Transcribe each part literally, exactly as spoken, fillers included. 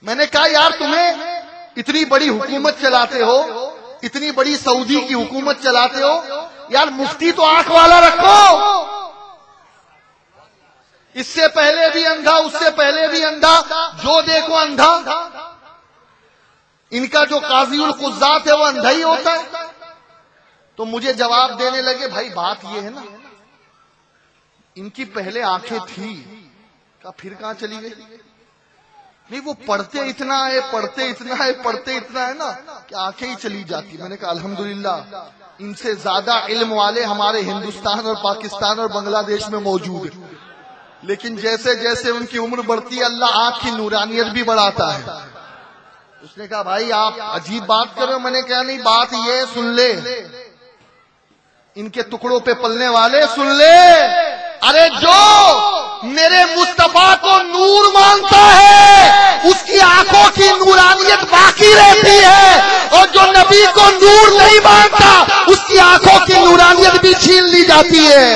میں نے کہا یار تمہیں اتنی بڑی حکومت چلاتے ہو، اتنی بڑی سعودی کی حکومت چلاتے ہو، یار مفتی تو آنکھ والا رکھو. اس سے پہلے بھی اندھا، اس سے پہلے بھی اندھا، جو دیکھو اندھا. ان کا جو قاضی القضات ہے وہ اندھا ہی ہوتا ہے. تو مجھے جواب دینے لگے بھائی بات یہ ہے نا، ان کی پہلے آنکھیں تھی، کہا پھر کہاں چلی گئی؟ نہیں وہ پڑھتے اتنا ہے، پڑھتے اتنا ہے، پڑھتے اتنا ہے نا کہ آنکھیں ہی چلی جاتی. میں نے کہا الحمدللہ ان سے زیادہ علم والے ہمارے ہندوستان اور پاکستان اور بنگلہ دیش میں موجود ہیں، لیکن جیسے جیسے ان کی عمر بڑھتی ہے اللہ آنکھ کی نورانیت بھی بڑھاتا ہے. اس نے کہا بھائی آپ عجیب بات کر رہے ہو. میں نے کہا نہیں بات یہ سن لے، ان کے ٹکڑوں پہ پلنے والے سن لے. ارے جو میرے مصطفیٰ کو نور مانتا ہے اس کی آنکھوں کی نورانیت باقی رہتی ہے، اور جو نبی کو نور نہیں مانتا اس کی آنکھوں کی نورانیت بھی چھین لی جاتی ہے.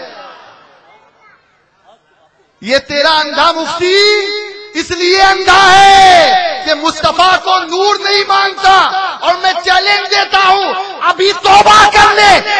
یہ تیرا اندھا مفتی اس لیے اندھا ہے کہ مصطفیٰ کو نور نہیں مانتا. اور میں چیلنج دیتا ہوں ابھی توبہ کر لے،